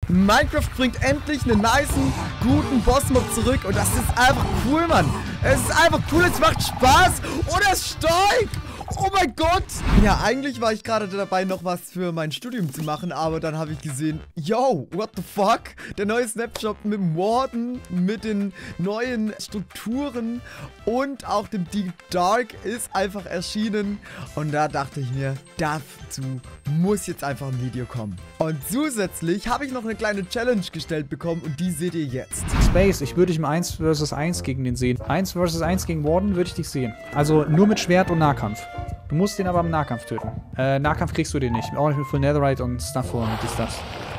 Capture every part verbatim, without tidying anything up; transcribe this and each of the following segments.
Minecraft bringt endlich einen nicen, guten Bossmob zurück. Und das ist einfach cool, Mann. Es ist einfach cool, es macht Spaß. Und es steigt. Oh mein Gott! Ja, eigentlich war ich gerade dabei, noch was für mein Studium zu machen, aber dann habe ich gesehen, yo, what the fuck? Der neue Snapshot mit dem Warden, mit den neuen Strukturen und auch dem Deep Dark ist einfach erschienen. Und da dachte ich mir, dazu muss jetzt einfach ein Video kommen. Und zusätzlich habe ich noch eine kleine Challenge gestellt bekommen und die seht ihr jetzt. Space, ich würde dich im eins versus eins gegen den sehen. eins versus eins gegen Warden würde ich dich sehen. Also nur mit Schwert und Nahkampf. Du musst den aber im Nahkampf töten. Äh, Nahkampf kriegst du den nicht. Auch nicht mit Full Netherite und Stuff und dies, das.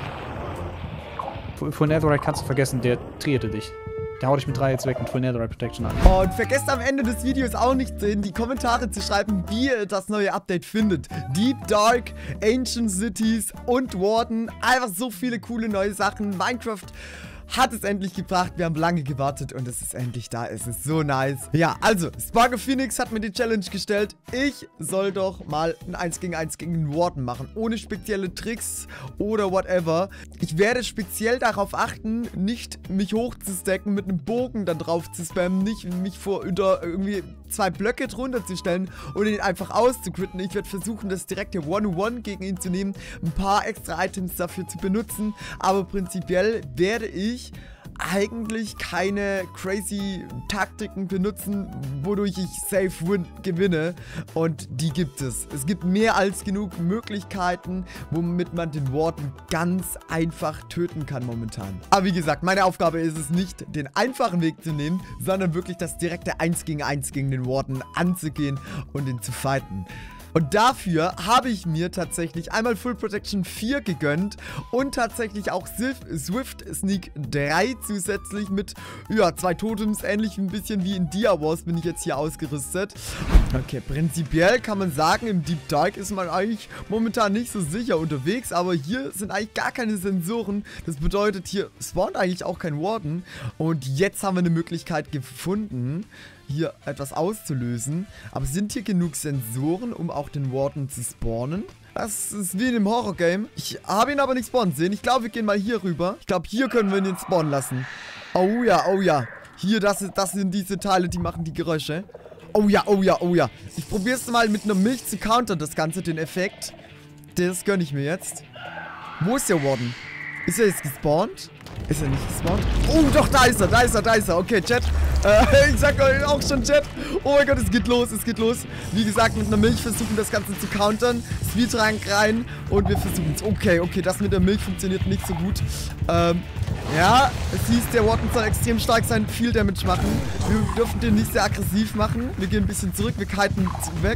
Full Netherite kannst du vergessen, der trierte dich. Der haut dich mit drei jetzt weg mit Full Netherite Protection an. Und vergesst am Ende des Videos auch nicht in die Kommentare zu schreiben, wie ihr das neue Update findet. Deep Dark, Ancient Cities und Warden. Einfach so viele coole neue Sachen. Minecraft hat es endlich gebracht. Wir haben lange gewartet und es ist endlich da. Es ist so nice. Ja, also, Spargo Phoenix hat mir die Challenge gestellt. Ich soll doch mal ein eins gegen eins gegen den Warden machen. Ohne spezielle Tricks oder whatever. Ich werde speziell darauf achten, nicht mich hochzustacken, mit einem Bogen dann drauf zu spammen. Nicht mich vor unter irgendwie zwei Blöcke drunter zu stellen und ihn einfach auszuquitten. Ich werde versuchen, das direkte One-on-One gegen ihn zu nehmen. Ein paar extra Items dafür zu benutzen. Aber prinzipiell werde ich eigentlich keine crazy Taktiken benutzen, wodurch ich safe win gewinne. Und die gibt es. Es gibt mehr als genug Möglichkeiten, womit man den Warden ganz einfach töten kann momentan. Aber wie gesagt, meine Aufgabe ist es nicht, den einfachen Weg zu nehmen, sondern wirklich das direkte eins gegen eins gegen den Warden anzugehen und ihn zu fighten. Und dafür habe ich mir tatsächlich einmal Full Protection vier gegönnt und tatsächlich auch Swift Sneak drei zusätzlich mit, ja, zwei Totems, ähnlich ein bisschen wie in Dia Wars bin ich jetzt hier ausgerüstet. Okay, prinzipiell kann man sagen, im Deep Dark ist man eigentlich momentan nicht so sicher unterwegs, aber hier sind eigentlich gar keine Sensoren. Das bedeutet, hier spawnt eigentlich auch kein Warden. Und jetzt haben wir eine Möglichkeit gefunden, hier etwas auszulösen. Aber sind hier genug Sensoren, um auch den Warden zu spawnen? Das ist wie in einem Horror-Game. Ich habe ihn aber nicht spawnen sehen. Ich glaube, wir gehen mal hier rüber. Ich glaube, hier können wir ihn spawnen lassen. Oh ja, oh ja. Hier, das, das sind diese Teile, die machen die Geräusche. Oh ja, oh ja, oh ja. Ich probiere es mal mit einer Milch zu countern, das Ganze, den Effekt. Das gönne ich mir jetzt. Wo ist der Warden? Ist er jetzt gespawnt? Ist er nicht gespawnt? Oh, doch, da ist er, da ist er, da ist er. Okay, Chat. Äh, ich sag euch auch schon, Chat. Oh mein Gott, es geht los, es geht los. Wie gesagt, mit einer Milch versuchen das Ganze zu countern. Speedrank rein und wir versuchen es. Okay, okay, das mit der Milch funktioniert nicht so gut. Ähm, ja, es hieß, der Warden soll extrem stark sein, viel Damage machen. Wir dürfen den nicht sehr aggressiv machen. Wir gehen ein bisschen zurück, wir kiten weg.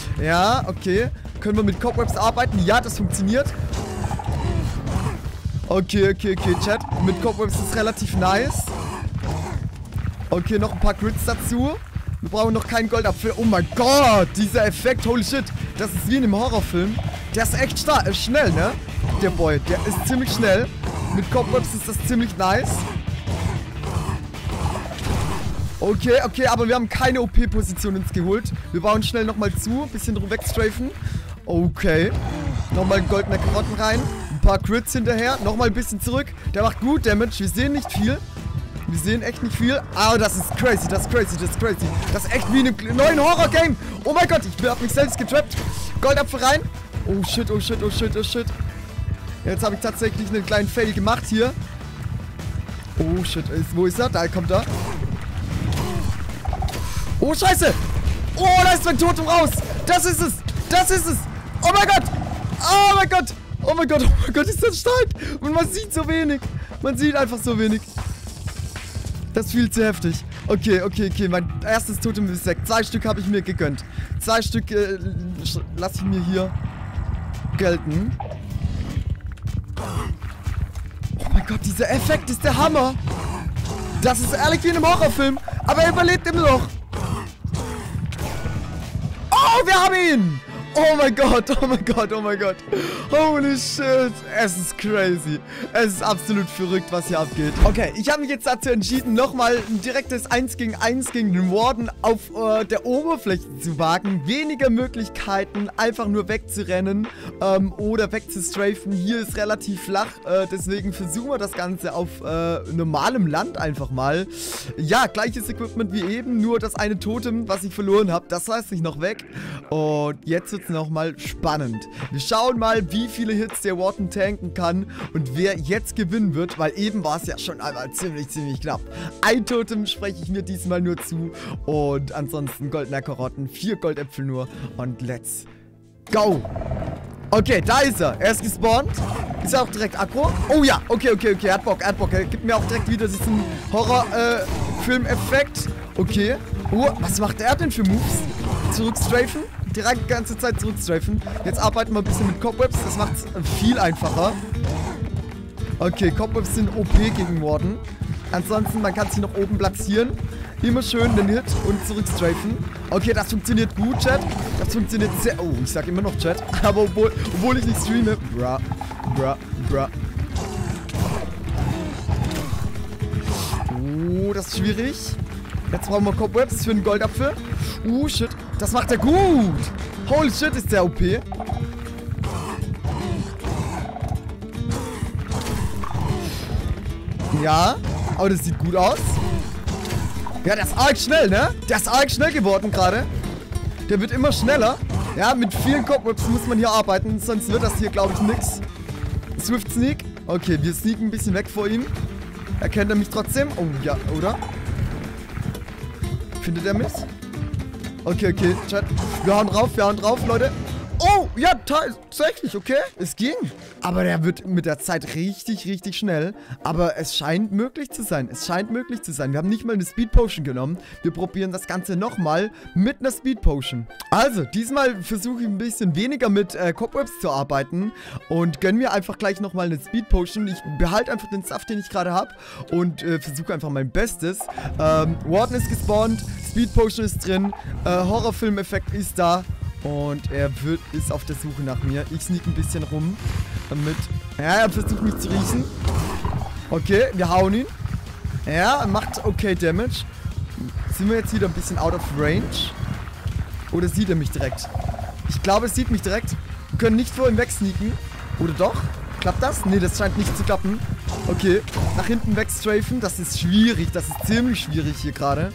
Ja, okay. Können wir mit Cobwebs arbeiten? Ja, das funktioniert. Okay, okay, okay, Chat. Mit Cobwebs ist es relativ nice. Okay, noch ein paar Crits dazu. Wir brauchen noch keinen Goldapfel. Oh mein Gott, dieser Effekt, holy shit. Das ist wie in einem Horrorfilm. Der ist echt stark, ist schnell, ne? Der Boy, der ist ziemlich schnell. Mit Cobwebs ist das ziemlich nice. Okay, okay, aber wir haben keine O P-Position uns geholt. Wir bauen schnell nochmal zu. Bisschen drum wegstrafen. Okay. Nochmal goldene Karotten rein. Ein paar Crits hinterher. Nochmal ein bisschen zurück. Der macht gut Damage. Wir sehen nicht viel. Wir sehen echt nicht viel. Aber das ist crazy, das ist crazy, das ist crazy. Das ist echt wie in einem neuen Horror-Game. Oh mein Gott, ich hab mich selbst getrappt. Goldapfel rein. Oh shit, oh shit, oh shit, oh shit. Jetzt habe ich tatsächlich einen kleinen Fail gemacht hier. Oh shit, wo ist er? Da kommt er. Oh scheiße. Oh, da ist mein Totem raus. Das ist es. Das ist es. Oh mein Gott. Oh mein Gott. Oh mein Gott, oh mein Gott, ist das stark. Und man sieht so wenig. Man sieht einfach so wenig. Das ist viel zu heftig. Okay, okay, okay. Mein erstes Totem ist weg. Zwei Stück habe ich mir gegönnt. Zwei Stück äh, lasse ich mir hier gelten. Oh mein Gott, dieser Effekt ist der Hammer. Das ist ehrlich wie in einem Horrorfilm. Aber er überlebt immer noch. Oh, wir haben ihn. Oh mein Gott, oh mein Gott, oh mein Gott. Holy shit. Es ist crazy. Es ist absolut verrückt, was hier abgeht. Okay, ich habe mich jetzt dazu entschieden, nochmal ein direktes eins gegen eins gegen den Warden auf äh, der Oberfläche zu wagen. Weniger Möglichkeiten, einfach nur wegzurennen ähm, oder wegzustrafen. Hier ist relativ flach, äh, deswegen versuchen wir das Ganze auf äh, normalem Land einfach mal. Ja, gleiches Equipment wie eben, nur das eine Totem, was ich verloren habe, das lasse ich noch weg. Und jetzt wird es nochmal spannend. Wir schauen mal, wie viele Hits der Warden tanken kann und wer jetzt gewinnen wird, weil eben war es ja schon einmal ziemlich, ziemlich knapp. Ein Totem spreche ich mir diesmal nur zu und ansonsten goldener Karotten, vier Goldäpfel nur und let's go! Okay, da ist er. Er ist gespawnt. Ist er auch direkt aggro? Oh ja, okay, okay, okay. Er hat Bock, er hat Bock. Er gibt mir auch direkt wieder diesen Horror-Film-Effekt. Äh, okay. Oh, was macht er denn für Moves? Zurückstrafen? Direkt die ganze Zeit zurückstrafen. Jetzt arbeiten wir ein bisschen mit Cobwebs. Das macht es viel einfacher. Okay, Cobwebs sind O P gegen Warden. Ansonsten, man kann sich noch oben platzieren. Immer schön den Hit und zurückstrafen. Okay, das funktioniert gut, Chat. Das funktioniert sehr... Oh, ich sag immer noch Chat. Aber obwohl, obwohl ich nicht streame. Bra, bra, bra. Oh, das ist schwierig. Jetzt brauchen wir Cobwebs für einen Goldapfel. Uh, shit. Das macht er gut. Holy shit, ist der O P. Ja, aber das sieht gut aus. Ja, der ist arg schnell, ne? Der ist arg schnell geworden gerade. Der wird immer schneller. Ja, mit vielen Cobwebs muss man hier arbeiten, sonst wird das hier, glaube ich, nix. Swift Sneak. Okay, wir sneaken ein bisschen weg vor ihm. Erkennt er mich trotzdem? Oh, ja, oder? Findet er mich? Okay, okay, Chat. Wir hauen drauf, wir hauen drauf, Leute. Oh, ja, tatsächlich, okay. Es ging. Aber der wird mit der Zeit richtig, richtig schnell. Aber es scheint möglich zu sein. Es scheint möglich zu sein. Wir haben nicht mal eine Speed Potion genommen. Wir probieren das Ganze nochmal mit einer Speed Potion. Also, diesmal versuche ich ein bisschen weniger mit äh, Cobwebs zu arbeiten. Und gönne mir einfach gleich nochmal eine Speed Potion. Ich behalte einfach den Saft, den ich gerade habe. Und äh, versuche einfach mein Bestes. Ähm, Warden ist gespawnt. Speed Potion ist drin. Äh, Horrorfilm-Effekt ist da. Und er wird, ist auf der Suche nach mir. Ich sneak ein bisschen rum. Damit. Ja, er versucht mich zu riechen. Okay, wir hauen ihn. Ja, er macht okay Damage. Sind wir jetzt wieder ein bisschen out of range? Oder sieht er mich direkt? Ich glaube, es sieht mich direkt. Wir können nicht vor ihm wegsneaken. Oder doch? Klappt das? Nee, das scheint nicht zu klappen. Okay, nach hinten wegstrafen. Das ist schwierig. Das ist ziemlich schwierig hier gerade.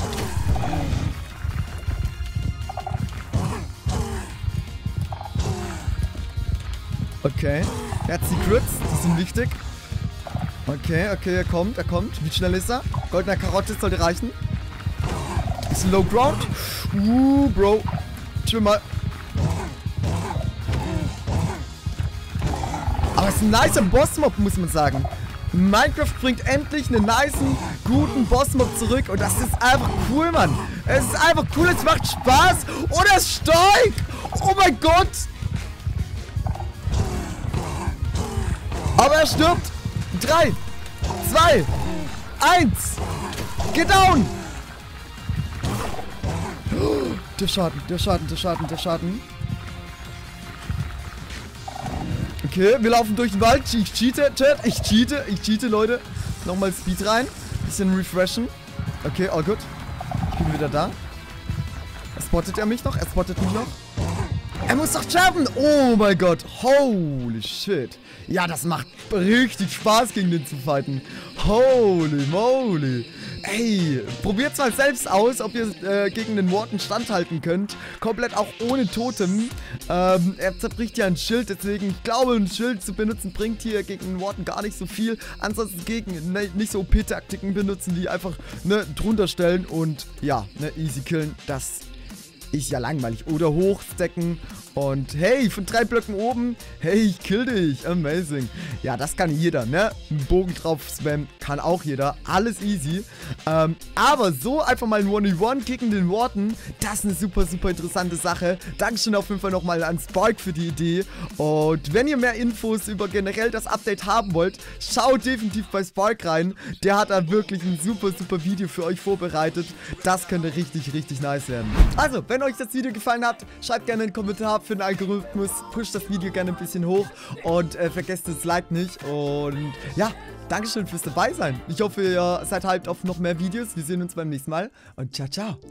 Okay, er hat Secrets, die sind wichtig. Okay, okay, er kommt, er kommt. Wie schnell ist er? Goldener Karotte sollte reichen. Ist Low Ground. Uh, Bro. Chill mal. Aber es ist ein nicer Bossmob, muss man sagen. Minecraft bringt endlich einen nicen, guten Bossmob zurück. Und das ist einfach cool, Mann. Es ist einfach cool, es macht Spaß. Und er ist stark. Oh mein Gott. Aber er stirbt. Drei, zwei, eins. Get down. Der Schaden, der Schaden, der Schaden, der Schaden. Okay, wir laufen durch den Wald. Ich cheate, Chat. Ich cheate, ich cheate, Leute. Nochmal Speed rein. Bisschen refreshen. Okay, all good. Ich bin wieder da. Spottet er mich noch? Er spottet mich noch. Er muss doch schaffen. Oh mein Gott. Holy shit. Ja, das macht richtig Spaß, gegen den zu fighten. Holy moly. Ey, probiert's mal selbst aus, ob ihr äh, gegen den Warden standhalten könnt. Komplett auch ohne Totem. Ähm, er zerbricht ja ein Schild, deswegen, ich glaube, ein Schild zu benutzen bringt hier gegen den Warden gar nicht so viel. Ansonsten gegen ne, nicht so O P-Taktiken benutzen, die einfach ne, drunter stellen und ja, ne, easy killen. Das ist ja langweilig. Oder hochstecken und hey, von drei Blöcken oben, hey, ich kill dich. Amazing. Ja, das kann jeder, ne? Einen Bogen drauf spammen kann auch jeder. Alles easy. Ähm, aber so einfach mal ein eins gegen eins gegen den Warden, das ist eine super, super interessante Sache. Dankeschön auf jeden Fall nochmal an Spark für die Idee. Und wenn ihr mehr Infos über generell das Update haben wollt, schaut definitiv bei Spark rein. Der hat da wirklich ein super, super Video für euch vorbereitet. Das könnte richtig, richtig nice werden. Also, wenn euch das Video gefallen hat, schreibt gerne einen Kommentar. für den Algorithmus. Pusht das Video gerne ein bisschen hoch und äh, vergesst das Like nicht. Und ja, Dankeschön fürs dabei sein. Ich hoffe, ihr seid hyped auf noch mehr Videos. Wir sehen uns beim nächsten Mal und ciao, ciao.